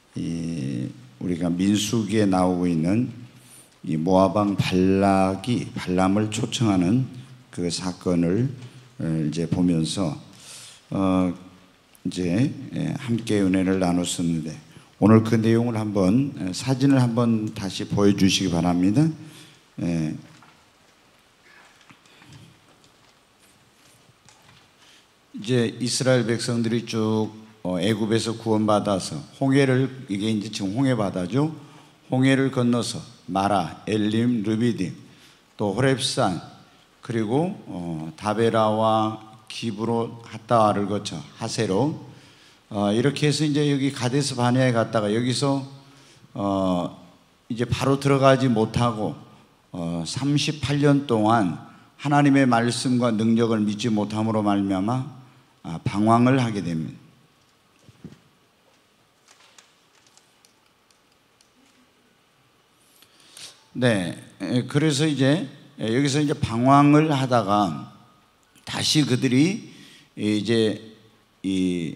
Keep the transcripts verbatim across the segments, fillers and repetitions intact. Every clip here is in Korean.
이 우리가 민수기에 나오고 있는 이 모압 왕 발락이 발람을 초청하는 그 사건을 이제 보면서 어 이제 함께 은혜를 나눴었는데, 오늘 그 내용을 한번 사진을 한번 다시 보여주시기 바랍니다. 예. 이제 이스라엘 백성들이 쭉 애굽에서 구원받아서 홍해를, 이게 이제 지금 홍해 바다죠. 홍해를 건너서 마라, 엘림, 르비딤, 또 호렙산, 그리고 어, 다베라와 기브로 핫다와를 거쳐 하세로, 어, 이렇게 해서 이제 여기 가데스 바네아에 갔다가 여기서 어, 이제 바로 들어가지 못하고 어, 삼십팔 년 동안 하나님의 말씀과 능력을 믿지 못함으로 말미암아 아, 방황을 하게 됩니다. 네, 그래서 이제 여기서 이제 방황을 하다가 다시 그들이 이제 이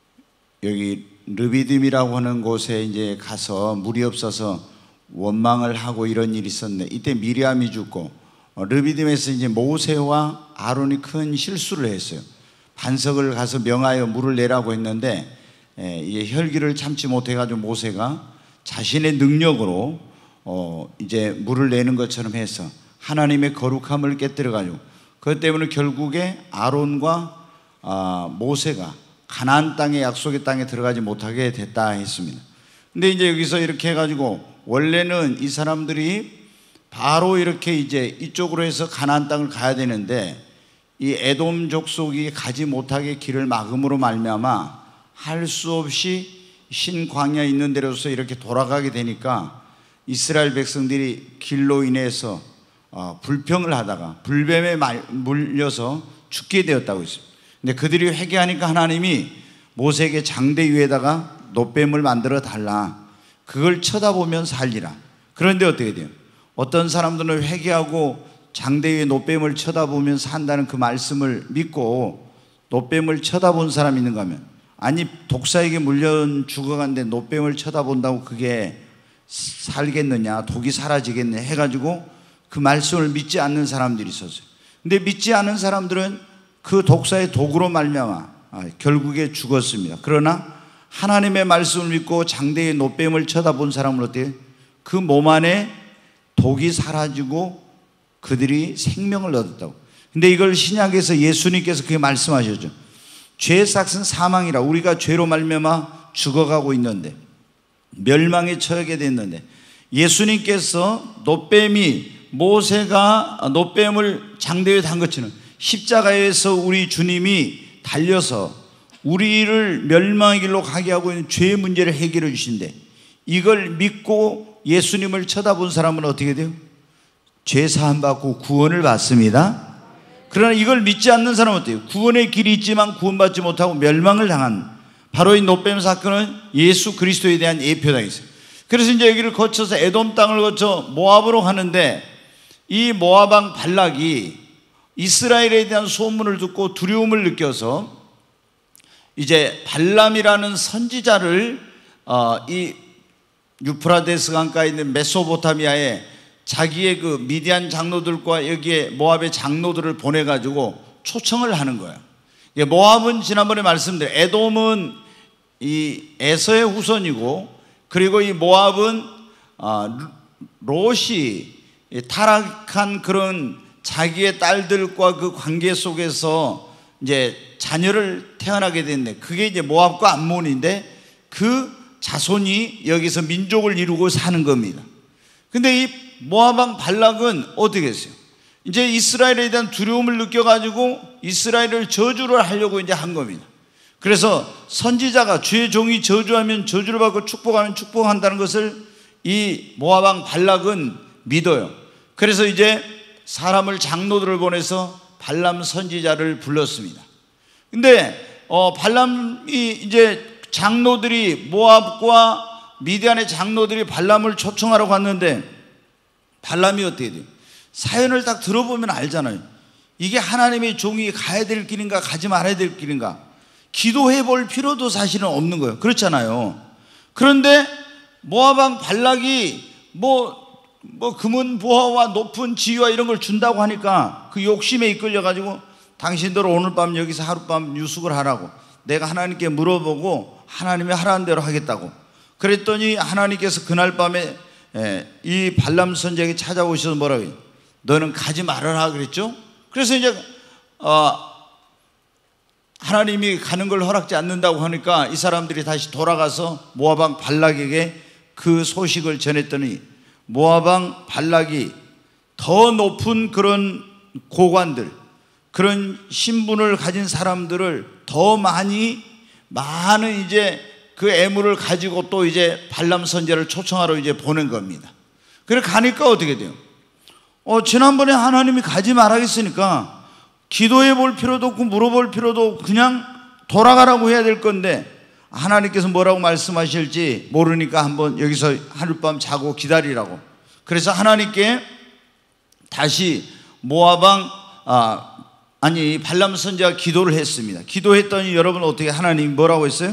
여기 르비딤이라고 하는 곳에 이제 가서 물이 없어서 원망을 하고 이런 일이 있었는데, 이때 미리암이 죽고 르비딤에서 이제 모세와 아론이 큰 실수를 했어요. 반석을 가서 명하여 물을 내라고 했는데 이 혈기를 참지 못해가지고 모세가 자신의 능력으로 어 이제 물을 내는 것처럼 해서 하나님의 거룩함을 깨뜨려가지고, 그것 때문에 결국에 아론과 아 모세가 가나안 땅의 약속의 땅에 들어가지 못하게 됐다 했습니다. 근데 이제 여기서 이렇게 해가지고 원래는 이 사람들이 바로 이렇게 이제 이쪽으로 해서 가나안 땅을 가야 되는데, 이 에돔 족속이 가지 못하게 길을 막음으로 말미암아 할 수 없이 신광야에 있는 데로서 이렇게 돌아가게 되니까 이스라엘 백성들이 길로 인해서 어, 불평을 하다가 불뱀에 물려서 죽게 되었다고 했습니다. 근데 그들이 회개하니까 하나님이 모세에게 장대 위에다가 놋뱀을 만들어 달라, 그걸 쳐다보면 살리라. 그런데 어떻게 돼요? 어떤 사람들은 회개하고 장대 위에 놋뱀을 쳐다보면 산다는 그 말씀을 믿고 놋뱀을 쳐다본 사람이 있는가 하면, 아니 독사에게 물려 죽어간데 놋뱀을 쳐다본다고 그게 살겠느냐, 독이 사라지겠냐 해가지고 그 말씀을 믿지 않는 사람들이 있었어요. 근데 믿지 않은 사람들은 그 독사의 독으로 말미암아 아, 결국에 죽었습니다. 그러나 하나님의 말씀을 믿고 장대의 놋뱀을 쳐다본 사람은 어때요? 그 몸 안에 독이 사라지고 그들이 생명을 얻었다고. 근데 이걸 신약에서 예수님께서 그렇게 말씀하셨죠. 죄의 삭은 사망이라, 우리가 죄로 말미암아 죽어가고 있는데, 멸망에 처하게 됐는데, 예수님께서 놋뱀이 모세가 놋뱀을 장대에 단 것처럼 십자가에서 우리 주님이 달려서 우리를 멸망의 길로 가게 하고 있는 죄의 문제를 해결해 주신대, 이걸 믿고 예수님을 쳐다본 사람은 어떻게 돼요? 죄 사함 받고 구원을 받습니다. 그러나 이걸 믿지 않는 사람은 어때요? 구원의 길이 있지만 구원받지 못하고 멸망을 당한, 바로 이 놋뱀 사건은 예수 그리스도에 대한 예표다 있어요. 그래서 이제 여기를 거쳐서 에돔 땅을 거쳐 모압으로 가는데, 이 모압 왕 발락이 이스라엘에 대한 소문을 듣고 두려움을 느껴서 이제 발람이라는 선지자를 어, 이 유프라데스 강가에 있는 메소포타미아에 자기의 그 미디안 장로들과 여기에 모압의 장로들을 보내가지고 초청을 하는 거예요. 모압은 지난번에 말씀드린, 에돔은 이 에서의 후손이고, 그리고 이 모압은 롯이 타락한 그런 자기의 딸들과 그 관계 속에서 이제 자녀를 태어나게 됐네. 그게 이제 모압과 암몬인데 그 자손이 여기서 민족을 이루고 사는 겁니다. 근데 이 모압 왕 발락은 어떻게 했어요? 이제 이스라엘에 대한 두려움을 느껴가지고 이스라엘을 저주를 하려고 이제 한 겁니다. 그래서 선지자가 주의 종이 저주하면 저주를 받고 축복하면 축복한다는 것을 이 모압 왕 발락은 믿어요. 그래서 이제 사람을 장로들을 보내서 발람 선지자를 불렀습니다. 근데 어 발람이 이제 장로들이 모압과 미디안의 장로들이 발람을 초청하러 갔는데, 발람이 어떻게 돼요? 사연을 딱 들어보면 알잖아요. 이게 하나님의 종이 가야 될 길인가 가지 말아야 될 길인가 기도해 볼 필요도 사실은 없는 거예요. 그렇잖아요. 그런데 모압 왕 발락이 뭐 뭐 금은 보화와 높은 지위와 이런 걸 준다고 하니까 그 욕심에 이끌려 가지고 당신들 오늘 밤 여기서 하룻밤 유숙을 하라고, 내가 하나님께 물어보고 하나님이 하라는 대로 하겠다고 그랬더니 하나님께서 그날 밤에 이 발람 선지자에게 찾아오셔서 뭐라고 해요? 너는 가지 말아라 그랬죠. 그래서 이제 어 하나님이 가는 걸 허락지 않는다고 하니까 이 사람들이 다시 돌아가서 모압 왕 발락에게 그 소식을 전했더니 모압 왕 발락이 더 높은 그런 고관들, 그런 신분을 가진 사람들을 더 많이 많은 이제 그 애물을 가지고 또 이제 발람 선지자를 초청하러 이제 보낸 겁니다. 그래 가니까 어떻게 돼요? 어 지난번에 하나님이 가지 말라했으니까 기도해 볼 필요도 없고 물어볼 필요도 없고 그냥 돌아가라고 해야 될 건데 하나님께서 뭐라고 말씀하실지 모르니까 한번 여기서 하룻밤 자고 기다리라고. 그래서 하나님께 다시 모압 왕 아, 아니 발람 선지자가 기도를 했습니다. 기도했더니 여러분 어떻게 하나님이 뭐라고 했어요?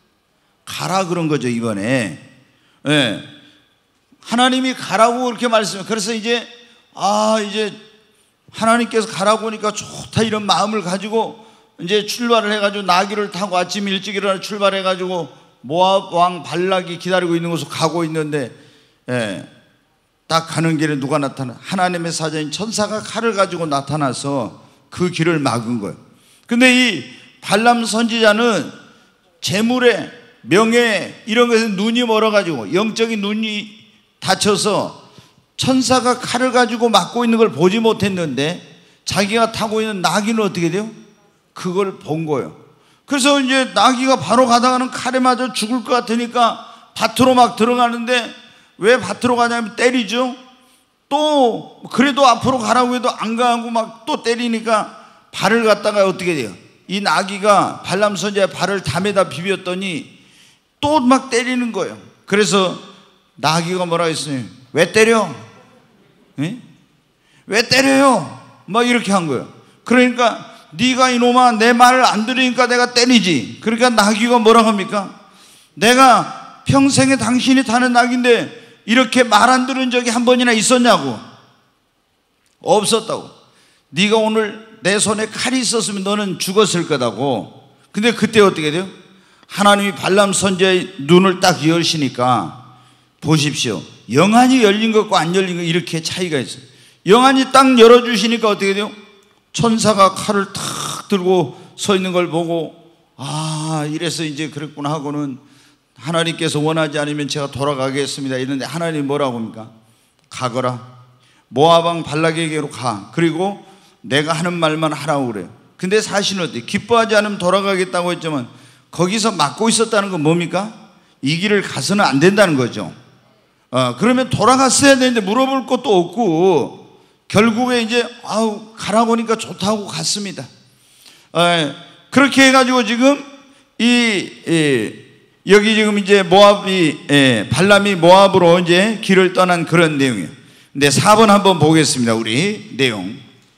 가라 그런 거죠 이번에. 예. 하나님이 가라고 그렇게 말씀해요. 그래서 이제 아 이제 하나님께서 가라고 하니까 좋다 이런 마음을 가지고 이제 출발을 해가지고 나귀를 타고 아침 일찍 일어나 출발해가지고 모압 왕 발락이 기다리고 있는 곳으로 가고 있는데 예, 딱 가는 길에 누가 나타나? 하나님의 사자인 천사가 칼을 가지고 나타나서 그 길을 막은 거예요. 근데 이 발람 선지자는 재물에 명예에 이런 것에 눈이 멀어가지고 영적인 눈이 닫혀서 천사가 칼을 가지고 막고 있는 걸 보지 못했는데 자기가 타고 있는 나귀는 어떻게 돼요? 그걸 본 거예요. 그래서 이제 나귀가 바로 가다가는 칼에 맞아 죽을 것 같으니까 밭으로 막 들어가는데 왜 밭으로 가냐면 때리죠. 또 그래도 앞으로 가라고 해도 안 가고 막 또 때리니까 발을 갖다가 어떻게 돼요? 이 나귀가 발람 선지자의 발을 담에다 비볐더니 또 막 때리는 거예요. 그래서 나귀가 뭐라 했어요? 왜 때려? 에? 왜 때려요? 막 이렇게 한 거예요. 그러니까 네가 이놈아 내 말을 안 들으니까 내가 때리지. 그러니까 나귀가 뭐라고 합니까? 내가 평생에 당신이 타는 나귀인데 이렇게 말 안 들은 적이 한 번이나 있었냐고. 없었다고. 네가 오늘 내 손에 칼이 있었으면 너는 죽었을 거다고. 근데 그때 어떻게 돼요? 하나님이 발람 선지자의 눈을 딱 여시니까 보십시오. 영안이 열린 것과 안 열린 것 이렇게 차이가 있어요. 영안이 딱 열어주시니까 어떻게 돼요? 천사가 칼을 탁 들고 서 있는 걸 보고 아 이래서 이제 그랬구나 하고는 하나님께서 원하지 않으면 제가 돌아가겠습니다 이런데 하나님 뭐라고 합니까? 가거라. 모압 왕 발락에게로 가. 그리고 내가 하는 말만 하라고 그래요. 근데 사실은 어때요? 기뻐하지 않으면 돌아가겠다고 했지만 거기서 막고 있었다는 건 뭡니까? 이 길을 가서는 안 된다는 거죠. 어, 그러면 돌아갔어야 되는데 물어볼 것도 없고 결국에 이제 아우 가라고 하니까 좋다고 갔습니다. 에, 그렇게 해가지고 지금 이, 이 여기 지금 이제 모압이 에, 발람이 모압으로 이제 길을 떠난 그런 내용이에요. 근데 사 번 한번 보겠습니다. 우리 내용.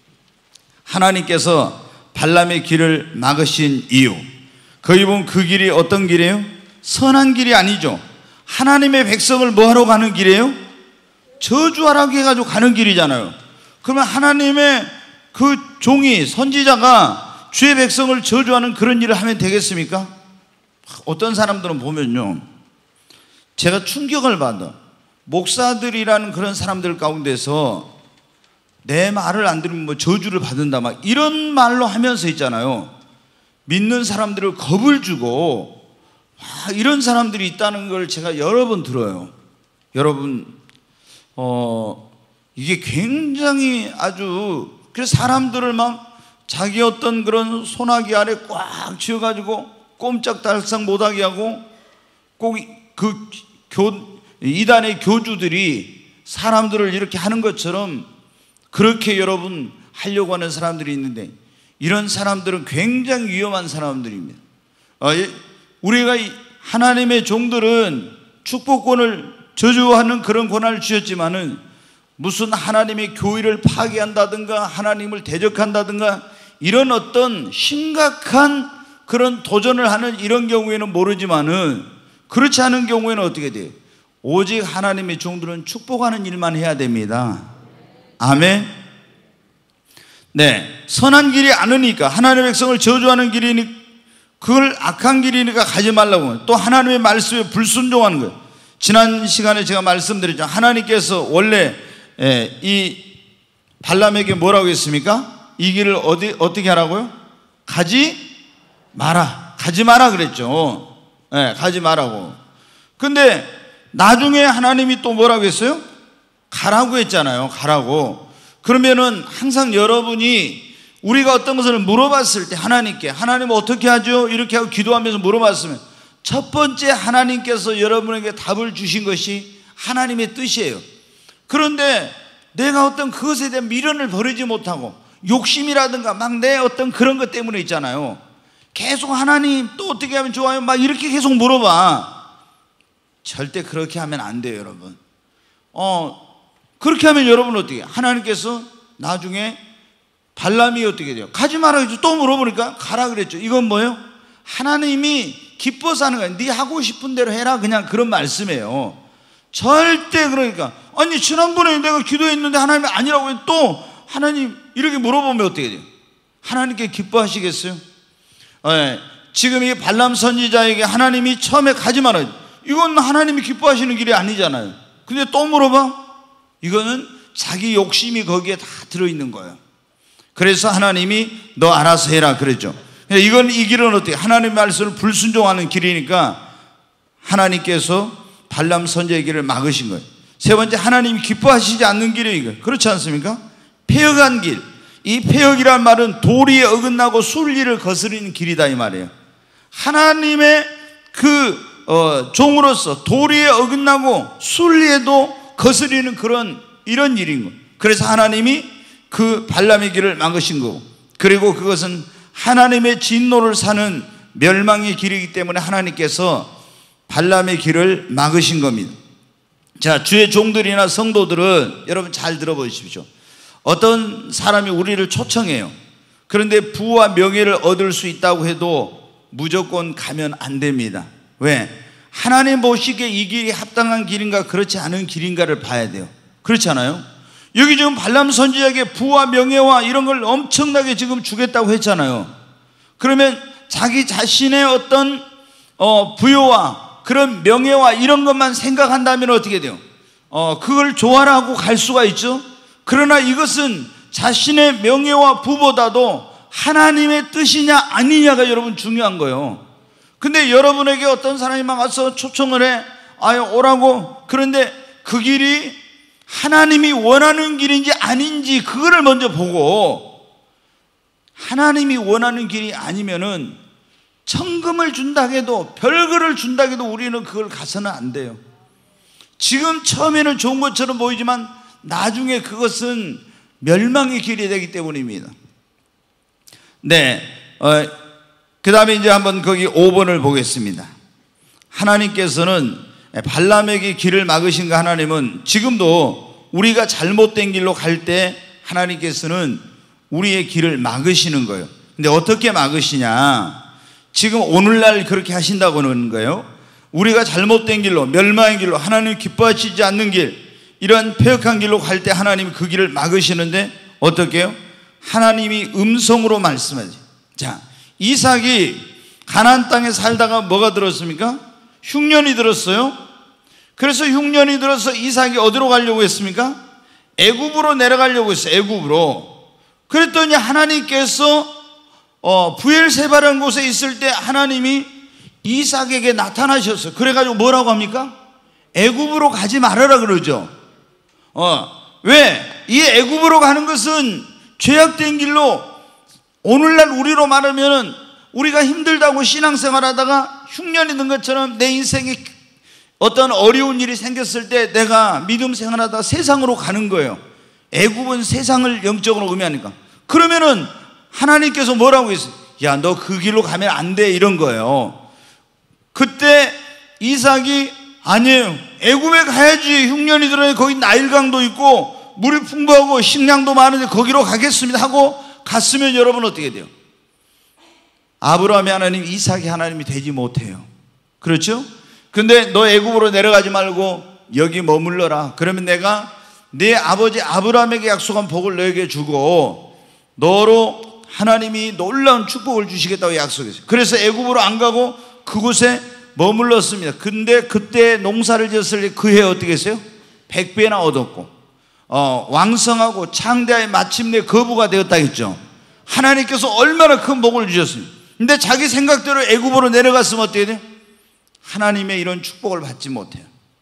하나님께서 발람의 길을 막으신 이유. 거기 보면 그 길이 어떤 길이에요? 선한 길이 아니죠. 하나님의 백성을 뭐하러 가는 길이에요? 저주하라고 해가지고 가는 길이잖아요. 그러면 하나님의 그 종이 선지자가 주의 백성을 저주하는 그런 일을 하면 되겠습니까? 어떤 사람들은 보면요, 제가 충격을 받아. 목사들이라는 그런 사람들 가운데서 내 말을 안 들으면 뭐 저주를 받는다 막 이런 말로 하면서 있잖아요. 믿는 사람들을 겁을 주고 아, 이런 사람들이 있다는 걸 제가 여러 번 들어요. 여러분 어, 이게 굉장히 아주 그래서 사람들을 막 자기 어떤 그런 소나기 아래 꽉 쥐어가지고 꼼짝달싹 못하게 하고 꼭 그 교 이단의 교주들이 사람들을 이렇게 하는 것처럼 그렇게 여러분 하려고 하는 사람들이 있는데 이런 사람들은 굉장히 위험한 사람들입니다. 우리가 하나님의 종들은 축복권을 저주하는 그런 권한을 주셨지만은 무슨 하나님의 교회를 파괴한다든가 하나님을 대적한다든가 이런 어떤 심각한 그런 도전을 하는 이런 경우에는 모르지만은 그렇지 않은 경우에는 어떻게 돼요? 오직 하나님의 종들은 축복하는 일만 해야 됩니다. 아멘. 네, 선한 길이 아니니까, 하나님의 백성을 저주하는 길이니 그걸 악한 길이니까 가지 말라고. 또 하나님의 말씀에 불순종하는 거예요. 지난 시간에 제가 말씀드렸죠. 하나님께서 원래 이 발람에게 뭐라고 했습니까? 이 길을 어디, 어떻게 하라고요? 가지 마라. 가지 마라 그랬죠. 네, 가지 마라고. 근데 나중에 하나님이 또 뭐라고 했어요? 가라고 했잖아요. 가라고. 그러면은 항상 여러분이 우리가 어떤 것을 물어봤을 때 하나님께, 하나님 어떻게 하죠? 이렇게 하고 기도하면서 물어봤으면 첫 번째 하나님께서 여러분에게 답을 주신 것이 하나님의 뜻이에요. 그런데 내가 어떤 그것에 대한 미련을 버리지 못하고 욕심이라든가 막 내 어떤 그런 것 때문에 있잖아요. 계속 하나님 또 어떻게 하면 좋아요? 막 이렇게 계속 물어봐. 절대 그렇게 하면 안 돼요, 여러분. 어, 그렇게 하면 여러분 어떻게 해요? 하나님께서 나중에 발람이 어떻게 돼요? 가지 마라 그랬죠. 또 물어보니까 가라 그랬죠. 이건 뭐예요? 하나님이 기뻐서 하는 거예요. 네 하고 싶은 대로 해라, 그냥 그런 말씀이에요. 절대. 그러니까 아니 지난번에 내가 기도했는데 하나님이 아니라고 해도 또 하나님 이렇게 물어보면 어떻게 돼요? 하나님께 기뻐하시겠어요? 네. 지금 이 발람 선지자에게 하나님이 처음에 가지 마라, 이건 하나님이 기뻐하시는 길이 아니잖아요. 근데 또 물어봐? 이거는 자기 욕심이 거기에 다 들어있는 거예요. 그래서 하나님이 너 알아서 해라 그랬죠. 이건 이 길은 어떻게? 하나님의 말씀을 불순종하는 길이니까 하나님께서 발람 선지자의 길을 막으신 거예요. 세 번째, 하나님이 기뻐하시지 않는 길이 이거. 그렇지 않습니까? 패역한 길. 이 패역이란 말은 도리에 어긋나고 순리를 거스르는 길이다 이 말이에요. 하나님의 그 어, 종으로서 도리에 어긋나고 순리에도 거스리는 그런 이런 일인 거예요. 그래서 하나님이 그 발람의 길을 막으신 거고, 그리고 그것은 하나님의 진노를 사는 멸망의 길이기 때문에 하나님께서 발람의 길을 막으신 겁니다. 자, 주의 종들이나 성도들은 여러분 잘 들어보십시오. 어떤 사람이 우리를 초청해요. 그런데 부와 명예를 얻을 수 있다고 해도 무조건 가면 안 됩니다. 왜? 하나님 보시기에 이 길이 합당한 길인가 그렇지 않은 길인가를 봐야 돼요. 그렇지 않아요? 여기 지금 발람 선지자에게 부와 명예와 이런 걸 엄청나게 지금 주겠다고 했잖아요. 그러면 자기 자신의 어떤 어, 부여와 그런 명예와 이런 것만 생각한다면 어떻게 돼요? 어, 그걸 좋아라고 갈 수가 있죠. 그러나 이것은 자신의 명예와 부보다도 하나님의 뜻이냐 아니냐가 여러분 중요한 거예요. 근데 여러분에게 어떤 사람이 막 와서 초청을 해, 아유 오라고. 그런데 그 길이 하나님이 원하는 길인지 아닌지 그거를 먼저 보고, 하나님이 원하는 길이 아니면은 천금을 준다 해도 별거를 준다 해도 우리는 그걸 가서는 안 돼요. 지금 처음에는 좋은 것처럼 보이지만 나중에 그것은 멸망의 길이 되기 때문입니다. 네, 어, 그 다음에 이제 한번 거기 오 번을 보겠습니다. 하나님께서는 발람에게 길을 막으신 그 하나님은 지금도 우리가 잘못된 길로 갈 때 하나님께서는 우리의 길을 막으시는 거예요. 근데 어떻게 막으시냐? 지금 오늘날 그렇게 하신다고 하는 거예요. 우리가 잘못된 길로, 멸망의 길로, 하나님 기뻐하시지 않는 길, 이런 패역한 길로 갈 때 하나님이 그 길을 막으시는데 어떻게 해요? 하나님이 음성으로 말씀하지. 자, 이삭이 가나안 땅에 살다가 뭐가 들었습니까? 흉년이 들었어요. 그래서 흉년이 들어서 이삭이 어디로 가려고 했습니까? 애굽으로 내려가려고 했어요. 애굽으로. 그랬더니 하나님께서 어, 부엘세바라는 곳에 있을 때 하나님이 이삭에게 나타나셨어요. 그래가지고 뭐라고 합니까? 애굽으로 가지 말아라 그러죠. 어, 왜? 이 애굽으로 가는 것은 죄악된 길로, 오늘날 우리로 말하면은 우리가 힘들다고 신앙생활 하다가 흉년이 든 것처럼 내 인생에 어떤 어려운 일이 생겼을 때 내가 믿음 생활하다가 세상으로 가는 거예요. 애굽은 세상을 영적으로 의미하니까. 그러면은 하나님께서 뭐라고 했어요? 야, 너 그 길로 가면 안 돼, 이런 거예요. 그때 이삭이 아니에요, 애굽에 가야지. 흉년이 들어야 거기 나일강도 있고 물이 풍부하고 식량도 많은데 거기로 가겠습니다 하고 갔으면 여러분 어떻게 돼요? 아브라함의 하나님, 이삭의 하나님이 되지 못해요. 그렇죠? 근데 너 애굽으로 내려가지 말고 여기 머물러라. 그러면 내가 네 아버지 아브라함에게 약속한 복을 너에게 주고 너로 하나님이 놀라운 축복을 주시겠다고 약속했어요. 그래서 애굽으로 안 가고 그곳에 머물렀습니다. 근데 그때 농사를 지었을 때 그 해 어떻게 했어요? 백 배나 얻었고 어, 왕성하고 창대하여 마침내 거부가 되었다 했죠. 하나님께서 얼마나 큰 복을 주셨습니다. 근데 자기 생각대로 애굽으로 내려갔으면 어떻게 돼요? 하나님의 이런 축복을 받지 못해요.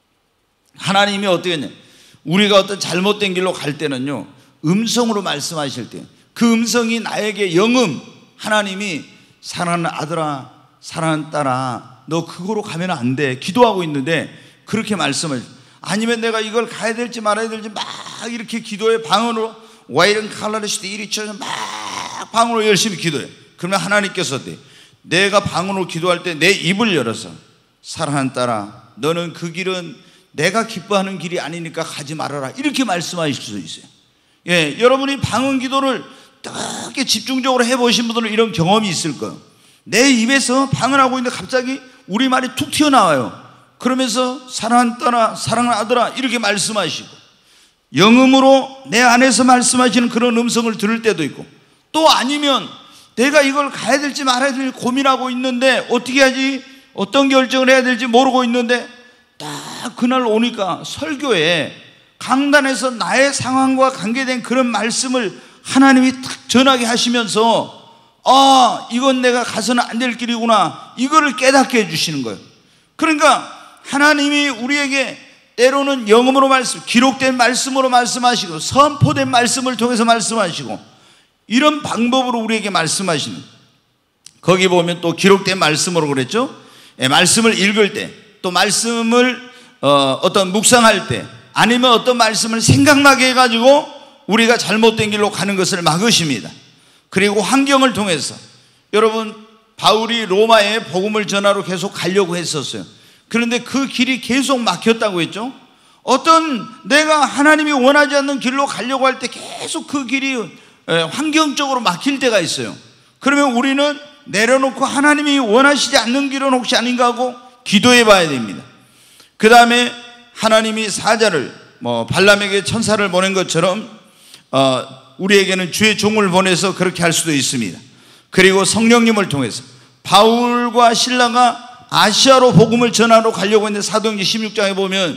하나님이 어떻게 했냐, 우리가 어떤 잘못된 길로 갈 때는요, 음성으로 말씀하실 때 그 음성이 나에게 영음, 하나님이 사랑하는 아들아, 사랑하는 딸아, 너 그거로 가면 안 돼, 기도하고 있는데 그렇게 말씀을, 아니면 내가 이걸 가야 될지 말아야 될지 막 이렇게 기도해, 방언으로 와이런 칼라르시대 이리 쳐서 막 방언으로 열심히 기도해. 그러면 하나님께서 어때? 내가 방언으로 기도할 때 내 입을 열어서 사랑하는 딸아, 너는 그 길은 내가 기뻐하는 길이 아니니까 가지 말아라, 이렇게 말씀하실 수 있어요. 예, 여러분이 방언 기도를 그렇게 집중적으로 해보신 분들은 이런 경험이 있을 거예요. 내 입에서 방언하고 있는데 갑자기 우리말이 툭 튀어나와요. 그러면서 사랑하는 딸아, 사랑하는 아들아, 이렇게 말씀하시고, 영음으로 내 안에서 말씀하시는 그런 음성을 들을 때도 있고, 또 아니면 내가 이걸 가야 될지 말아야 될지 고민하고 있는데 어떻게 하지, 어떤 결정을 해야 될지 모르고 있는데 딱 그날 오니까 설교에 강단에서 나의 상황과 관계된 그런 말씀을 하나님이 딱 전하게 하시면서, 아, 이건 내가 가서는 안 될 길이구나, 이거를 깨닫게 해주시는 거예요. 그러니까 하나님이 우리에게 때로는 영음으로 말씀, 기록된 말씀으로 말씀하시고 선포된 말씀을 통해서 말씀하시고, 이런 방법으로 우리에게 말씀하시는, 거기 보면 또 기록된 말씀으로 그랬죠. 예, 말씀을 읽을 때, 또 말씀을 어, 어떤 묵상할 때, 아니면 어떤 말씀을 생각나게 해가지고 우리가 잘못된 길로 가는 것을 막으십니다. 그리고 환경을 통해서, 여러분 바울이 로마에 복음을 전하러 계속 가려고 했었어요. 그런데 그 길이 계속 막혔다고 했죠. 어떤 내가 하나님이 원하지 않는 길로 가려고 할 때 계속 그 길이 환경적으로 막힐 때가 있어요. 그러면 우리는 내려놓고 하나님이 원하시지 않는 길은 혹시 아닌가 하고 기도해 봐야 됩니다. 그 다음에 하나님이 사자를, 뭐 발람에게 천사를 보낸 것처럼 어, 우리에게는 주의 종을 보내서 그렇게 할 수도 있습니다. 그리고 성령님을 통해서 바울과 실라가 아시아로 복음을 전하러 가려고 했는데 사도행전 십육 장에 보면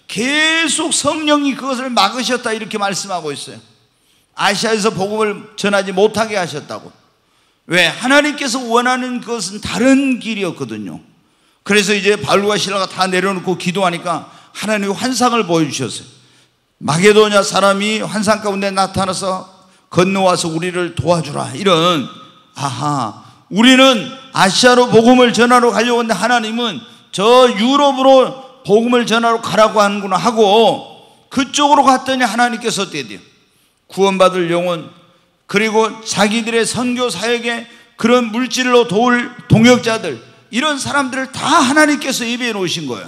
계속 성령이 그것을 막으셨다, 이렇게 말씀하고 있어요. 아시아에서 복음을 전하지 못하게 하셨다고. 왜? 하나님께서 원하는 것은 다른 길이었거든요. 그래서 이제 바울과 실라가 다 내려놓고 기도하니까 하나님이 환상을 보여주셨어요. 마게도냐 사람이 환상 가운데 나타나서 건너와서 우리를 도와주라, 이런, 아하, 우리는 아시아로 복음을 전하러 가려고 하는데 하나님은 저 유럽으로 복음을 전하러 가라고 하는구나 하고 그쪽으로 갔더니 하나님께서 어떻게 돼요? 구원받을 영혼, 그리고 자기들의 선교 사역에 그런 물질로 도울 동역자들, 이런 사람들을 다 하나님께서 예비해 놓으신 거예요.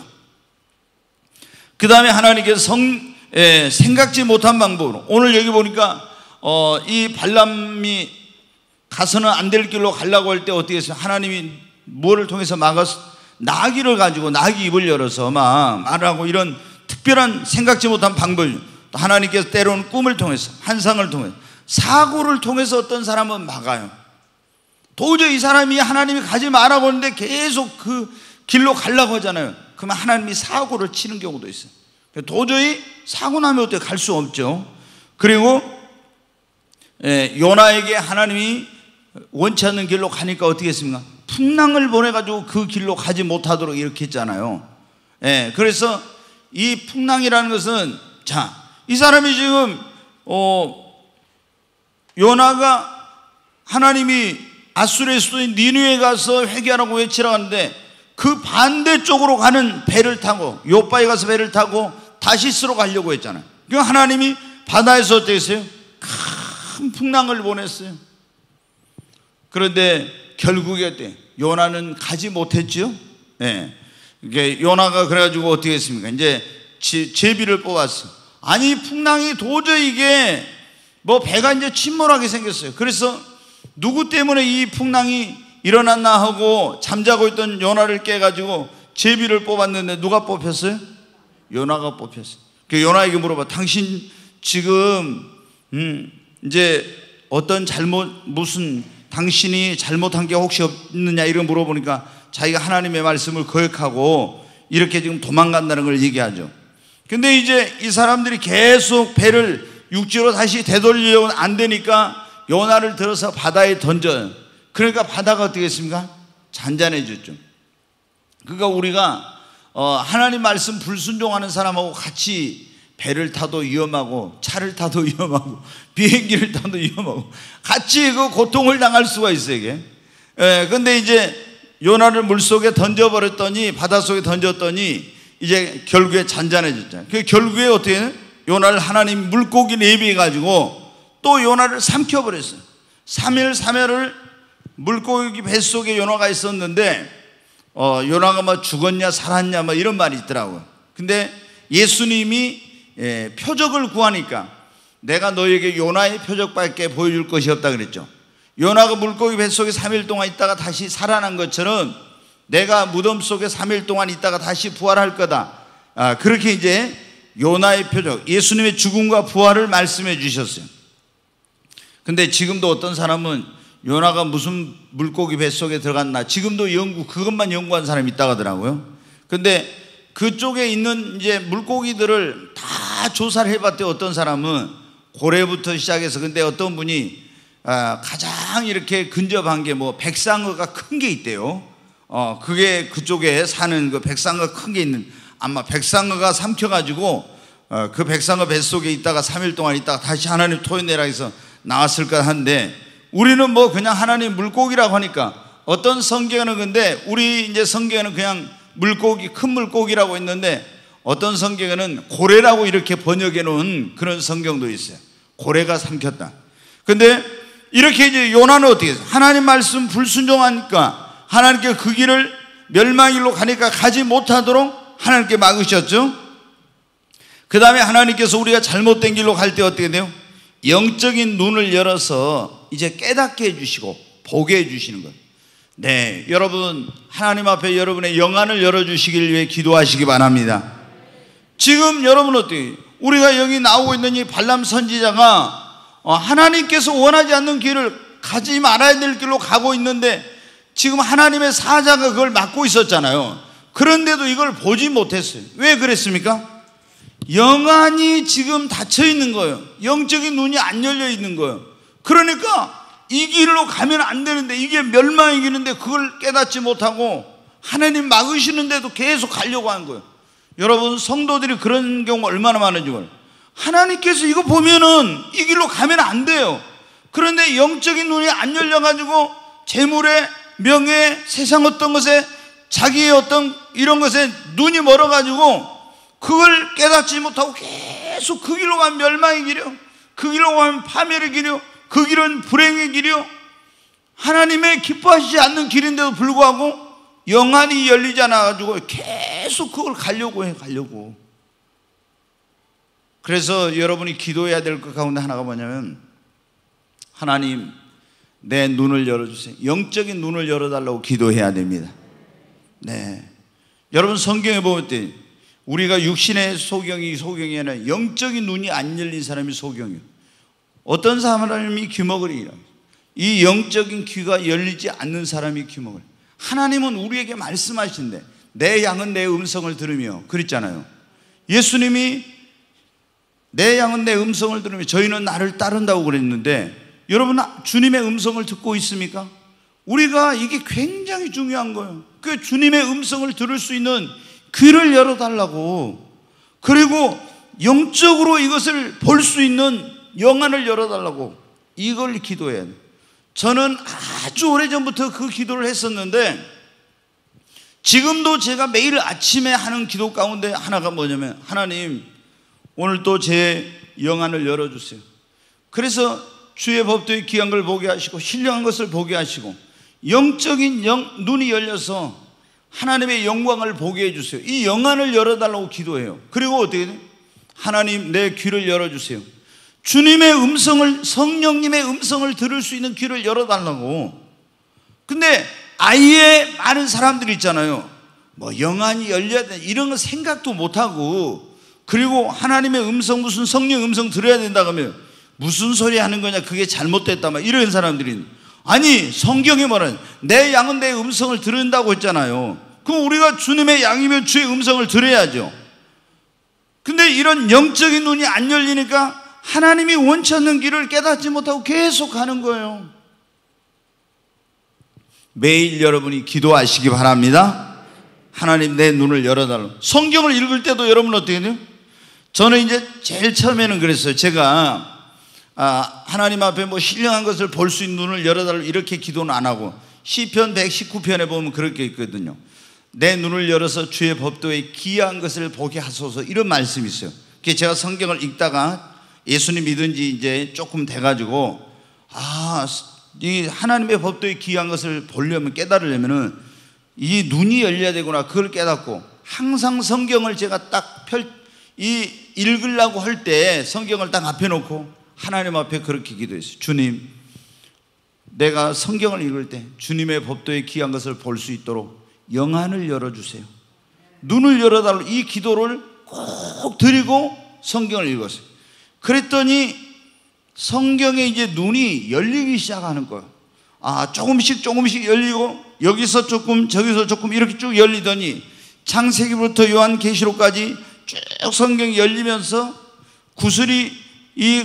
그 다음에 하나님께서 성, 예, 생각지 못한 방법으로, 오늘 여기 보니까 어, 이 발람이 가서는 안 될 길로 가려고 할 때 어떻게 했어요? 하나님이 뭐를 통해서 막았어? 나귀를 가지고 나귀 입을 열어서 막 말하고, 이런 특별한 생각지 못한 방법을, 또 하나님께서 때로는 꿈을 통해서, 환상을 통해서, 사고를 통해서 어떤 사람은 막아요. 도저히 이 사람이 하나님이 가지 말라고 하는데 계속 그 길로 가려고 하잖아요. 그러면 하나님이 사고를 치는 경우도 있어요. 도저히 사고 나면 어떻게 갈 수 없죠. 그리고 요나에게 하나님이 원치 않는 길로 가니까 어떻게 했습니까? 풍랑을 보내가지고 그 길로 가지 못하도록 이렇게 했잖아요. 예, 그래서 이 풍랑이라는 것은, 자, 이 사람이 지금 어, 요나가 하나님이 아수르의 수도인 니느웨에 가서 회개하라고 외치라고 하는데 그 반대쪽으로 가는 배를 타고, 요바에 가서 배를 타고 다시스로 가려고 했잖아요. 그러니까 하나님이 바다에서 어떻게 했어요? 큰 풍랑을 보냈어요. 그런데 결국에 어때? 요나는 가지 못했죠. 예. 이게 요나가 그래가지고 어떻게 했습니까? 이제 제비를 뽑았어. 아니, 풍랑이 도저히 이게 뭐 배가 이제 침몰하게 생겼어요. 그래서 누구 때문에 이 풍랑이 일어났나 하고 잠자고 있던 요나를 깨가지고 제비를 뽑았는데 누가 뽑혔어요? 요나가 뽑혔어요. 그 요나에게 물어봐. 당신 지금 음 이제 어떤 잘못, 무슨 당신이 잘못한 게 혹시 없느냐 이런 물어보니까 자기가 하나님의 말씀을 거역하고 이렇게 지금 도망간다는 걸 얘기하죠. 근데 이제 이 사람들이 계속 배를 육지로 다시 되돌리려고 안 되니까 요나를 들어서 바다에 던져요. 그러니까 바다가 어떻게 했습니까? 잔잔해졌죠. 그러니까 우리가 어 하나님 말씀 불순종하는 사람하고 같이 배를 타도 위험하고 차를 타도 위험하고 비행기를 타도 위험하고 같이 그 고통을 당할 수가 있어요 이게. 예, 근데 이제 요나를 물속에 던져버렸더니 바닷속에 던졌더니 이제 결국에 잔잔해졌잖아요. 그 결국에 어떻게 해요? 요나를 하나님 물고기 내비해 가지고 또 요나를 삼켜버렸어요. 삼 일 삼夜을 물고기 뱃속에 요나가 있었는데 어, 요나가 뭐 죽었냐 살았냐 뭐 이런 말이 있더라고요. 근데 예수님이 예, 표적을 구하니까 내가 너에게 요나의 표적밖에 보여줄 것이 없다 그랬죠. 요나가 물고기 뱃속에 삼 일 동안 있다가 다시 살아난 것처럼 내가 무덤 속에 삼 일 동안 있다가 다시 부활할 거다. 아, 그렇게 이제 요나의 표적, 예수님의 죽음과 부활을 말씀해 주셨어요. 근데 지금도 어떤 사람은 요나가 무슨 물고기 뱃속에 들어갔나 지금도 연구, 그것만 연구한 사람이 있다고 하더라고요. 근데 그쪽에 있는 이제 물고기들을 다 조사를 해봤대요. 어떤 사람은 고래부터 시작해서. 근데 어떤 분이 아, 가장 이렇게 근접한 게 뭐 백상어가 큰 게 있대요. 어, 그게 그쪽에 사는 그 백상어 큰 게 있는, 아마 백상어가 삼켜가지고 어, 그 백상어 뱃속에 있다가 삼 일 동안 있다가 다시 하나님 토해내라 해서 나왔을 것 한데, 우리는 뭐 그냥 하나님 물고기라고 하니까, 어떤 성경에는 근데 우리 이제 성경에는 그냥 물고기, 큰 물고기라고 있는데 어떤 성경에는 고래라고 이렇게 번역해 놓은 그런 성경도 있어요. 고래가 삼켰다. 근데 이렇게 이제 요나는 어떻게 했어요? 하나님 말씀 불순종하니까 하나님께 그 길을 멸망일로 가니까 가지 못하도록 하나님께 막으셨죠. 그 다음에 하나님께서 우리가 잘못된 길로 갈 때 어떻게 돼요? 영적인 눈을 열어서 이제 깨닫게 해주시고 보게 해주시는 거예요. 네, 여러분 하나님 앞에 여러분의 영안을 열어주시길 위해 기도하시기 바랍니다. 지금 여러분 어때요? 우리가 여기 나오고 있는 이 발람 선지자가 하나님께서 원하지 않는 길을, 가지 말아야 될 길로 가고 있는데 지금 하나님의 사자가 그걸 막고 있었잖아요. 그런데도 이걸 보지 못했어요. 왜 그랬습니까? 영안이 지금 닫혀 있는 거예요. 영적인 눈이 안 열려 있는 거예요. 그러니까 이 길로 가면 안 되는데, 이게 멸망의 길인데 그걸 깨닫지 못하고 하나님 막으시는데도 계속 가려고 하는 거예요. 여러분 성도들이 그런 경우가 얼마나 많은지 몰라요. 하나님께서 이거 보면은 이 길로 가면 안 돼요. 그런데 영적인 눈이 안 열려가지고 재물에, 명예, 세상 어떤 것에, 자기의 어떤 이런 것에 눈이 멀어가지고 그걸 깨닫지 못하고 계속 그 길로 가면 멸망의 길이요, 그 길로 가면 파멸의 길이요, 그 길은 불행의 길이요, 하나님의 기뻐하시지 않는 길인데도 불구하고 영안이 열리지 않아가지고 계속 그걸 가려고 해, 가려고. 그래서 여러분이 기도해야 될 것 가운데 하나가 뭐냐면, 하나님 내 눈을 열어주세요. 영적인 눈을 열어달라고 기도해야 됩니다. 네, 여러분 성경에 보면 우리가 육신의 소경이 소경이 아니라 영적인 눈이 안 열린 사람이 소경이에요. 어떤 사람이 귀머거리라, 이 영적인 귀가 열리지 않는 사람이 귀머거리. 하나님은 우리에게 말씀하신데 내 양은 내 음성을 들으며 그랬잖아요. 예수님이 내 양은 내 음성을 들으며 저희는 나를 따른다고 그랬는데, 여러분 주님의 음성을 듣고 있습니까? 우리가 이게 굉장히 중요한 거예요. 그 주님의 음성을 들을 수 있는 귀를 열어달라고, 그리고 영적으로 이것을 볼 수 있는 영안을 열어달라고, 이걸 기도해야 돼요. 저는 아주 오래전부터 그 기도를 했었는데 지금도 제가 매일 아침에 하는 기도 가운데 하나가 뭐냐면, 하나님 오늘 또 제 영안을 열어주세요. 그래서 주의 법도의 귀한 걸 보게 하시고 신령한 것을 보게 하시고 영적인 영, 눈이 열려서 하나님의 영광을 보게 해주세요. 이 영안을 열어달라고 기도해요. 그리고 어떻게 돼요? 하나님 내 귀를 열어주세요. 주님의 음성을, 성령님의 음성을 들을 수 있는 귀를 열어달라고. 근데 아예 많은 사람들이 있잖아요. 뭐 영안이 열려야 돼 이런 거 생각도 못하고, 그리고 하나님의 음성, 무슨 성령 음성 들어야 된다 그러면 무슨 소리 하는 거냐, 그게 잘못됐다 막 이런 사람들이, 아니 성경에 뭐는 내 양은 내 음성을 들은다고 했잖아요. 그럼 우리가 주님의 양이면 주의 음성을 들어야죠. 근데 이런 영적인 눈이 안 열리니까 하나님이 원치 않는 길을 깨닫지 못하고 계속 가는 거예요. 매일 여러분이 기도하시기 바랍니다. 하나님 내 눈을 열어달라고. 성경을 읽을 때도 여러분 어떻게 돼요? 저는 이제 제일 처음에는 그랬어요. 제가 아, 하나님 앞에 뭐 신령한 것을 볼 수 있는 눈을 열어달라고 이렇게 기도는 안 하고, 시편 백십구 편에 보면 그렇게 있거든요. 내 눈을 열어서 주의 법도에 기이한 것을 보게 하소서, 이런 말씀이 있어요. 제가 성경을 읽다가 예수님 믿은 지 이제 조금 돼가지고, 아, 이 하나님의 법도에 기이한 것을 보려면, 깨달으려면은 이 눈이 열려야 되구나, 그걸 깨닫고, 항상 성경을 제가 딱 펼, 이 읽으려고 할 때 성경을 딱 앞에 놓고 하나님 앞에 그렇게 기도했어요. 주님, 내가 성경을 읽을 때 주님의 법도에 기이한 것을 볼 수 있도록 영안을 열어주세요. 눈을 열어달라고 이 기도를 꼭 드리고 성경을 읽었어요. 그랬더니 성경에 이제 눈이 열리기 시작하는 거예요. 아, 조금씩 조금씩 열리고, 여기서 조금 저기서 조금 이렇게 쭉 열리더니 창세기부터 요한계시록까지 쭉 성경이 열리면서 구슬이 이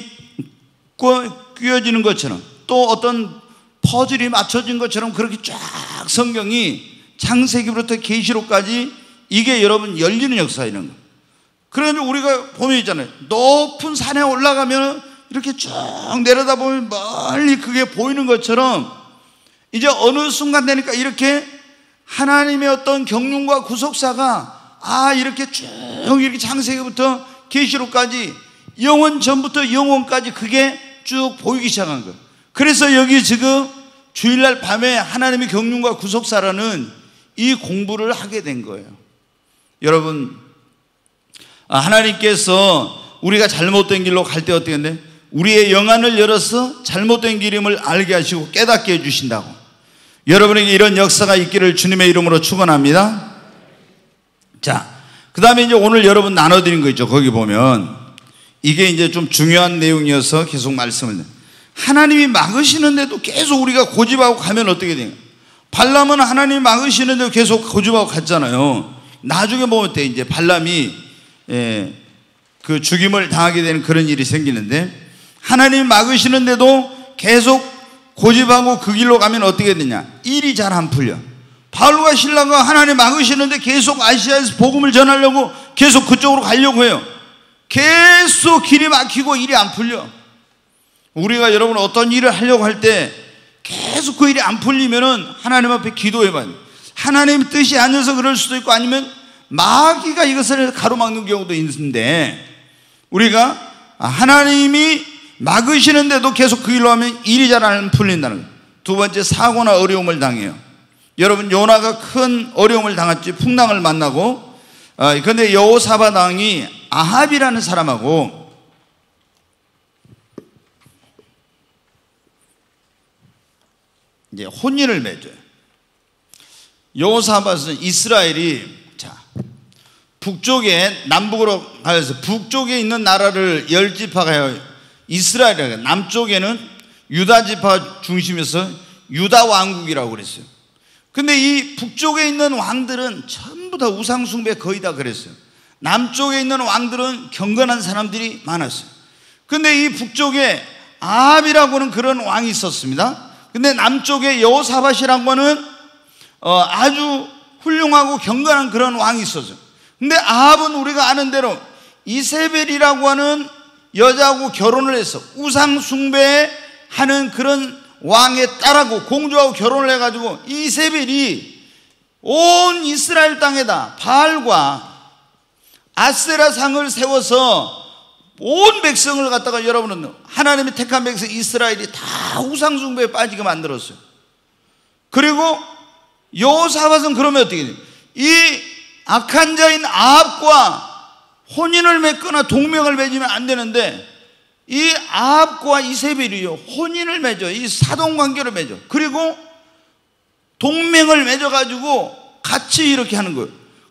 끼워지는 것처럼, 또 어떤 퍼즐이 맞춰진 것처럼 그렇게 쫙 성경이 창세기부터 계시록까지 이게 여러분 열리는 역사 이런 거. 그러니까 우리가 보면 있잖아요. 높은 산에 올라가면 이렇게 쭉 내려다보면 멀리 그게 보이는 것처럼, 이제 어느 순간 되니까 이렇게 하나님의 어떤 경륜과 구속사가 아 이렇게 쭉 이렇게 창세기부터 계시록까지 영원 전부터 영원까지 그게 쭉 보이기 시작한 거예요. 그래서 여기 지금 주일날 밤에 하나님의 경륜과 구속사라는 이 공부를 하게 된 거예요. 여러분, 하나님께서 우리가 잘못된 길로 갈 때 어떻게 했는데 우리의 영안을 열어서 잘못된 길임을 알게 하시고 깨닫게 해주신다고. 여러분에게 이런 역사가 있기를 주님의 이름으로 축원합니다. 자, 그 다음에 이제 오늘 여러분 나눠드린 거 있죠. 거기 보면 이게 이제 좀 중요한 내용이어서 계속 말씀을, 하나님이 막으시는데도 계속 우리가 고집하고 가면 어떻게 돼요? 발람은 하나님이 막으시는데도 계속 고집하고 갔잖아요. 나중에 보면 때 이제 발람이 예, 그 죽임을 당하게 되는 그런 일이 생기는데, 하나님이 막으시는데도 계속 고집하고 그 길로 가면 어떻게 되냐? 일이 잘 안 풀려. 바울과 실라가 하나님 막으시는데 계속 아시아에서 복음을 전하려고 계속 그쪽으로 가려고 해요. 계속 길이 막히고 일이 안 풀려. 우리가 여러분 어떤 일을 하려고 할 때 계속 그 일이 안 풀리면은 하나님 앞에 기도해봐요. 하나님 뜻이 아니어서 그럴 수도 있고, 아니면 마귀가 이것을 가로막는 경우도 있는데, 우리가 하나님이 막으시는데도 계속 그 길로 하면 일이 잘 안 풀린다는 거예요. 두 번째, 사고나 어려움을 당해요. 여러분, 요나가 큰 어려움을 당했지. 풍랑을 만나고. 그런데 여호사밧 왕이 아합이라는 사람하고 이제 혼인을 맺어요. 여호사밧은 이스라엘이 자 북쪽에 남북으로 가서 북쪽에 있는 나라를 열 지파가 이스라엘이에요. 남쪽에는 유다 지파 중심에서 유다 왕국이라고 그랬어요. 근데 이 북쪽에 있는 왕들은 전부 다 우상숭배 거의 다 그랬어요. 남쪽에 있는 왕들은 경건한 사람들이 많았어요. 근데 이 북쪽에 아합이라고는 그런 왕이 있었습니다. 근데 남쪽에 여호사밧이라고 하는 어 아주 훌륭하고 경건한 그런 왕이 있었어요. 근데 아합은 우리가 아는 대로 이세벨이라고 하는 여자하고 결혼을 해서 우상숭배하는 그런 왕의 딸하고 공주하고 결혼을 해가지고 이세벨이 온 이스라엘 땅에다 바알과 아세라상을 세워서 온 백성을 갖다가, 여러분은 하나님이 택한 백성 이스라엘이 다 우상숭배에 빠지게 만들었어요. 그리고 여호사밧은 그러면 어떻게 돼요? 이 악한 자인 아합과 혼인을 맺거나 동맹을 맺으면 안 되는데, 이 아합과 이세벨이요 혼인을 맺어, 이 사돈관계를 맺어. 그리고 동맹을 맺어가지고 같이 이렇게 하는 거예요.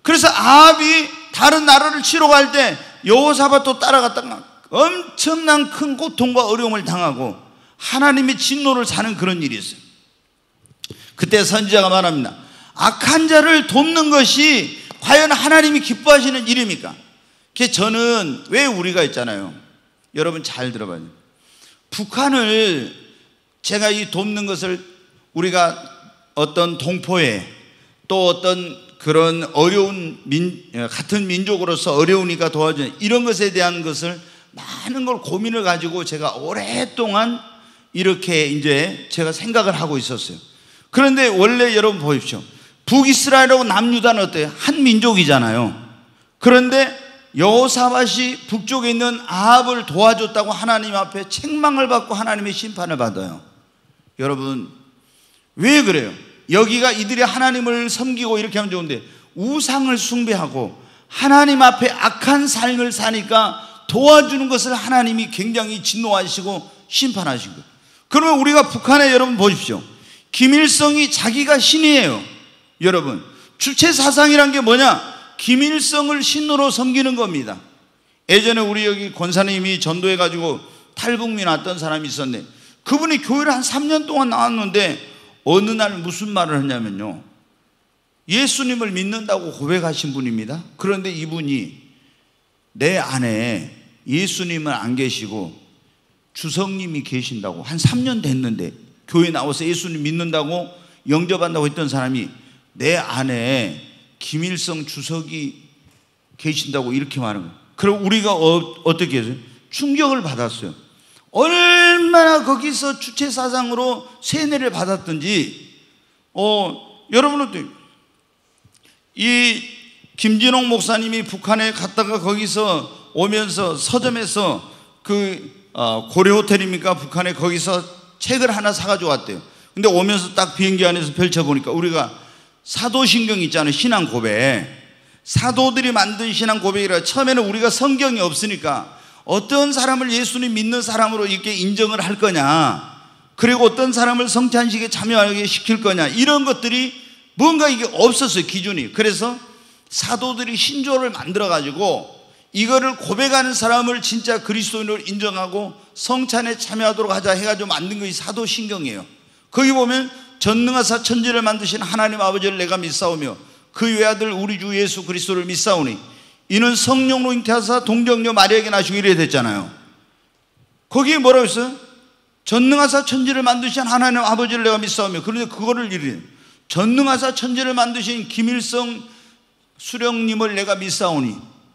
그래서 아합이 다른 나라를 치러 갈 때 여호사밧도 따라갔다가 엄청난 큰 고통과 어려움을 당하고 하나님의 진노를 사는 그런 일이 있어요. 그때 선지자가 말합니다. 악한 자를 돕는 것이 과연 하나님이 기뻐하시는 일입니까? 그래서 저는 왜 우리가 있잖아요. 여러분 잘 들어봐요. 북한을 제가 이 돕는 것을 우리가 어떤 동포에 또 어떤 그런 어려운 민, 같은 민족으로서 어려우니까 도와주는 이런 것에 대한 것을 많은 걸 고민을 가지고 제가 오랫동안 이렇게 이제 제가 생각을 하고 있었어요. 그런데 원래 여러분 보십시오. 북이스라엘하고 남유다는 어때요? 한 민족이잖아요. 그런데 여호사밧이 북쪽에 있는 아합을 도와줬다고 하나님 앞에 책망을 받고 하나님의 심판을 받아요. 여러분 왜 그래요? 여기가 이들이 하나님을 섬기고 이렇게 하면 좋은데 우상을 숭배하고 하나님 앞에 악한 삶을 사니까 도와주는 것을 하나님이 굉장히 진노하시고 심판하신 거예요. 그러면 우리가 북한에 여러분 보십시오. 김일성이 자기가 신이에요. 여러분 주체사상이란 게 뭐냐? 김일성을 신으로 섬기는 겁니다. 예전에 우리 여기 권사님이 전도해가지고 탈북민 왔던 사람이 있었는데 그분이 교회를 한 삼 년 동안 나왔는데 어느 날 무슨 말을 했냐면요, 예수님을 믿는다고 고백하신 분입니다. 그런데 이분이 내 안에 예수님은 안 계시고 주성님이 계신다고 한 삼 년 됐는데 교회 나와서 예수님 믿는다고 영접한다고 했던 사람이 내 안에 김일성 주석이 계신다고 이렇게 말하는 거예요. 그럼 우리가 어, 어떻게 했어요? 충격을 받았어요. 얼마나 거기서 주체사상으로 세뇌를 받았든지 어, 여러분은 이 김진홍 목사님이 북한에 갔다가 거기서 오면서 서점에서 그 어, 고려호텔입니까? 북한에 거기서 책을 하나 사가지고 왔대요. 근데 오면서 딱 비행기 안에서 펼쳐보니까 우리가 사도신경 있잖아요. 신앙 고백. 사도들이 만든 신앙 고백이라 처음에는 우리가 성경이 없으니까 어떤 사람을 예수님 믿는 사람으로 이렇게 인정을 할 거냐, 그리고 어떤 사람을 성찬식에 참여하게 시킬 거냐, 이런 것들이 뭔가 이게 없었어요, 기준이. 그래서 사도들이 신조를 만들어 가지고 이거를 고백하는 사람을 진짜 그리스도인으로 인정하고 성찬에 참여하도록 하자 해가지고 만든 것이 사도신경이에요. 거기 보면 전능하사 천지를 만드신 하나님 아버지를 내가 믿사오며 그 외아들 우리 주 예수 그리스도를 믿사오니 이는 성령으로 잉태하사 동정녀 마리아에게 나시고 이래 됐잖아요. 거기에 뭐라고 했어요? 전능하사 천지를 만드신 하나님 아버지를 내가 믿사오며. 그런데 그거를 이르 전능하사 천지를 만드신 김일성 수령님을 내가 믿사오니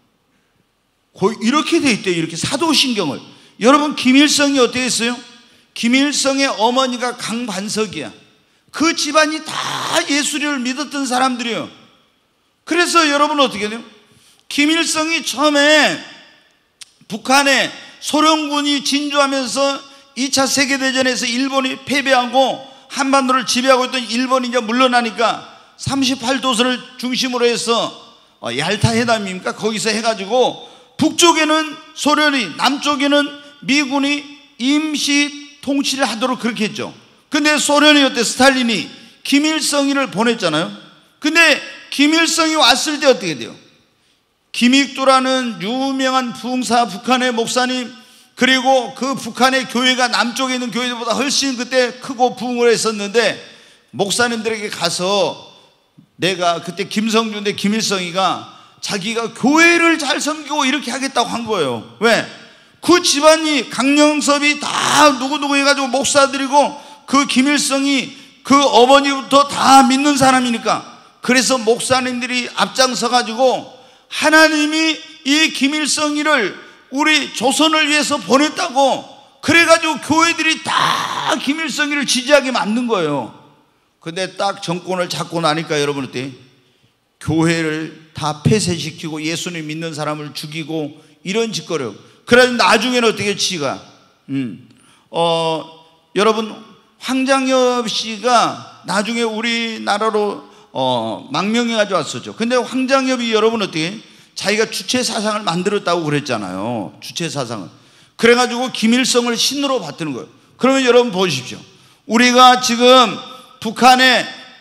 이렇게 돼 있대요. 이렇게 사도신경을. 여러분 김일성이 어떻게 했어요? 김일성의 어머니가 강반석이야. 그 집안이 다 예수를 믿었던 사람들이에요. 그래서 여러분 어떻게 돼요? 김일성이 처음에 북한에 소련군이 진주하면서 이 차 세계대전에서 일본이 패배하고 한반도를 지배하고 있던 일본이 이제 물러나니까 삼십팔 도선을 중심으로 해서 얄타 회담입니까? 거기서 해가지고 북쪽에는 소련이, 남쪽에는 미군이 임시 통치를 하도록 그렇게 했죠. 근데 소련이 어때? 스탈린이 김일성이를 보냈잖아요. 근데 김일성이 왔을 때 어떻게 돼요? 김익두라는 유명한 부흥사 북한의 목사님, 그리고 그 북한의 교회가 남쪽에 있는 교회들보다 훨씬 그때 크고 부흥을 했었는데 목사님들에게 가서 내가 그때 김성주인데 김일성이가 자기가 교회를 잘 섬기고 이렇게 하겠다고 한 거예요. 왜? 그 집안이 강영섭이 다 누구누구 해가지고 목사들이고 그 김일성이 그 어머니부터 다 믿는 사람이니까. 그래서 목사님들이 앞장서 가지고 하나님이 이 김일성이를 우리 조선을 위해서 보냈다고 그래가지고 교회들이 다 김일성이를 지지하게 만든 거예요. 근데 딱 정권을 잡고 나니까 여러분 어때? 교회를 다 폐쇄시키고 예수님 믿는 사람을 죽이고 이런 짓거려. 그래서 나중에는 어떻게 지가 음. 어, 여러분 황장엽 씨가 나중에 우리나라로 어, 망명해 가지고 왔었죠. 근데 황장엽이 여러분 어떻게 자기가 주체 사상을 만들었다고 그랬잖아요. 주체 사상을. 그래가지고 김일성을 신으로 받드는 거예요. 그러면 여러분 보십시오. 우리가 지금 북한에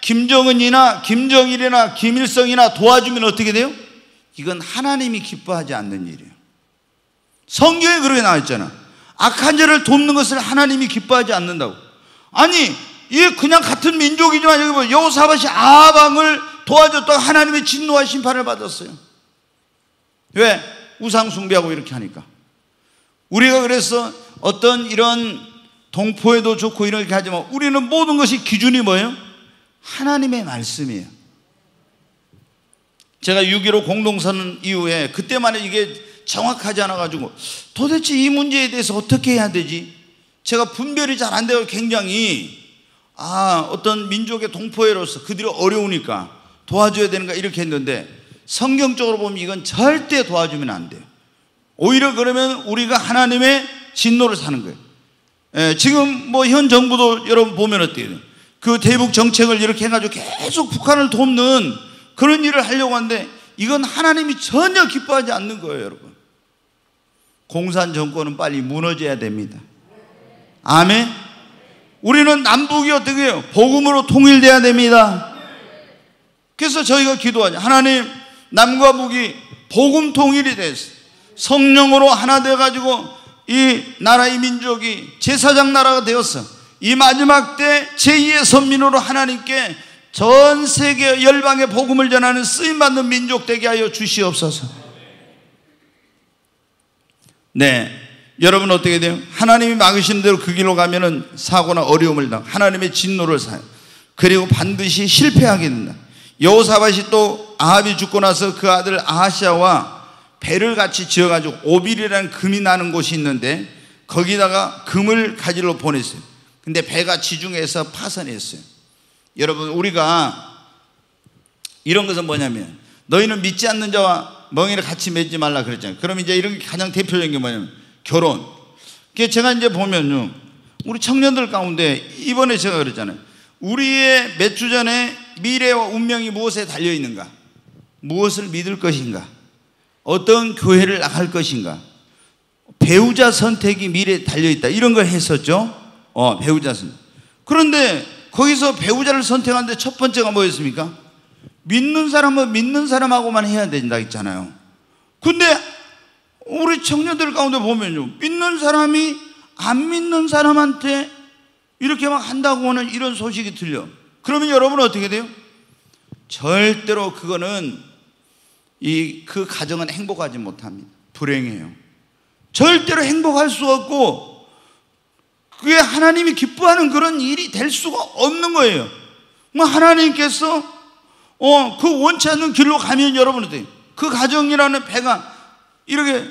김정은이나 김정일이나 김일성이나 도와주면 어떻게 돼요? 이건 하나님이 기뻐하지 않는 일이에요. 성경에 그렇게 나와 있잖아. 악한 자를 돕는 것을 하나님이 기뻐하지 않는다고. 아니, 이 그냥 같은 민족이지만 여기 보면 여호사밧이 아합 왕을 도와줬다가 하나님의 진노와 심판을 받았어요. 왜? 우상 숭배하고 이렇게 하니까. 우리가 그래서 어떤 이런 동포에도 좋고 이렇게 하지만 우리는 모든 것이 기준이 뭐예요? 하나님의 말씀이에요. 제가 육점일오 공동선 이후에 그때만 이게 정확하지 않아가지고 도대체 이 문제에 대해서 어떻게 해야 되지? 제가 분별이 잘 안 되고 굉장히 아 어떤 민족의 동포애로서 그들이 어려우니까 도와줘야 되는가 이렇게 했는데 성경적으로 보면 이건 절대 도와주면 안 돼요. 오히려 그러면 우리가 하나님의 진노를 사는 거예요. 예, 지금 뭐 현 정부도 여러분 보면 어때요? 그 대북 정책을 이렇게 해가지고 계속 북한을 돕는 그런 일을 하려고 하는데 이건 하나님이 전혀 기뻐하지 않는 거예요, 여러분. 공산 정권은 빨리 무너져야 됩니다. 아멘. 우리는 남북이 어떻게 해요? 복음으로 통일돼야 됩니다. 그래서 저희가 기도하죠. 하나님, 남과 북이 복음 통일이 됐어. 성령으로 하나 돼가지고 이 나라의 민족이 제사장 나라가 되었어. 이 마지막 때 제이의 선민으로 하나님께 전 세계 열방의 복음을 전하는 쓰임받는 민족 되게 하여 주시옵소서. 네, 여러분 어떻게 돼요? 하나님이 막으시는 대로 그 길로 가면은 사고나 어려움을 당, 하나님의 진노를 사요. 그리고 반드시 실패하게 된다. 여호사밧이 또 아합이 죽고 나서 그 아들 아하시아와 배를 같이 지어가지고 오빌이라는 금이 나는 곳이 있는데 거기다가 금을 가지러 보냈어요. 근데 배가 지중해에서 파산했어요. 여러분, 우리가 이런 것은 뭐냐면 너희는 믿지 않는 자와 멍에를 같이 맺지 말라 그랬잖아요. 그럼 이제 이런 게 가장 대표적인 게 뭐냐면 결혼. 그게 제가 이제 보면요, 우리 청년들 가운데 이번에 제가 그랬잖아요. 우리의 몇 주 전에 미래와 운명이 무엇에 달려 있는가? 무엇을 믿을 것인가? 어떤 교회를 나갈 것인가? 배우자 선택이 미래에 달려 있다. 이런 걸 했었죠. 어, 배우자 선택. 그런데 거기서 배우자를 선택하는데 첫 번째가 뭐였습니까? 믿는 사람은 믿는 사람하고만 해야 된다 했잖아요. 근데 우리 청년들 가운데 보면요, 믿는 사람이 안 믿는 사람한테 이렇게 막 한다고 하는 이런 소식이 들려. 그러면 여러분은 어떻게 돼요? 절대로 그거는 이 그 가정은 행복하지 못합니다. 불행해요. 절대로 행복할 수 없고 그게 하나님이 기뻐하는 그런 일이 될 수가 없는 거예요. 뭐 하나님께서 어, 그 원치 않는 길로 가면 여러분 어때요? 그 가정이라는 배가 이렇게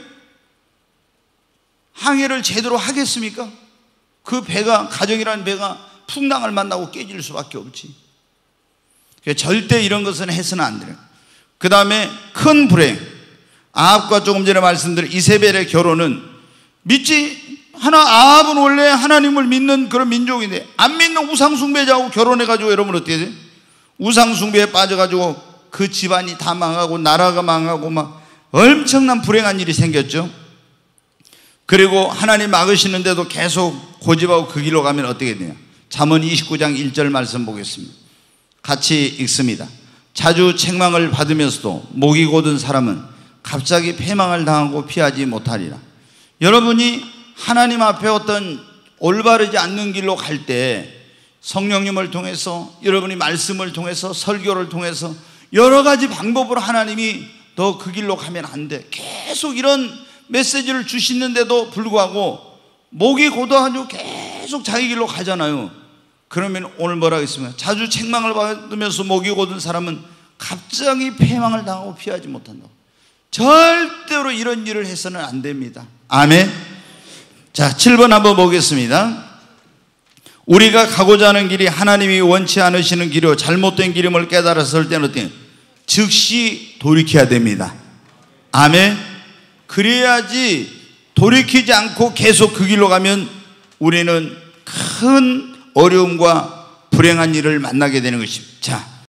항해를 제대로 하겠습니까? 그 배가, 가정이라는 배가 풍랑을 만나고 깨질 수밖에 없지. 절대 이런 것은 해서는 안 돼요. 그 다음에 큰 불행. 아합과 조금 전에 말씀드린 이세벨의 결혼은 믿지, 하나, 아합은 원래 하나님을 믿는 그런 민족인데 안 믿는 우상숭배자하고 결혼해가지고 여러분 어떻게 돼요? 우상숭배에 빠져가지고 그 집안이 다 망하고 나라가 망하고 막 엄청난 불행한 일이 생겼죠. 그리고 하나님 막으시는데도 계속 고집하고 그 길로 가면 어떻게 되냐? 잠언 이십구 장 일 절 말씀 보겠습니다. 같이 읽습니다. 자주 책망을 받으면서도 목이 곧은 사람은 갑자기 패망을 당하고 피하지 못하리라. 여러분이 하나님 앞에 어떤 올바르지 않는 길로 갈 때 성령님을 통해서, 여러분이 말씀을 통해서, 설교를 통해서 여러 가지 방법으로 하나님이 너 그 길로 가면 안 돼, 계속 이런 메시지를 주시는데도 불구하고 목이 고도하고 계속 자기 길로 가잖아요. 그러면 오늘 뭐라고 했습니까? 자주 책망을 받으면서 목이 고든 사람은 갑자기 패망을 당하고 피하지 못한다고. 절대로 이런 일을 해서는 안 됩니다. 아멘. 자, 칠 번 한번 보겠습니다. 우리가 가고자 하는 길이 하나님이 원치 않으시는 길이요 잘못된 길임을 깨달았을 때는 어때요? 즉시 돌이켜야 됩니다. 아멘. 그래야지, 돌이키지 않고 계속 그 길로 가면 우리는 큰 어려움과 불행한 일을 만나게 되는 것입니다. 자,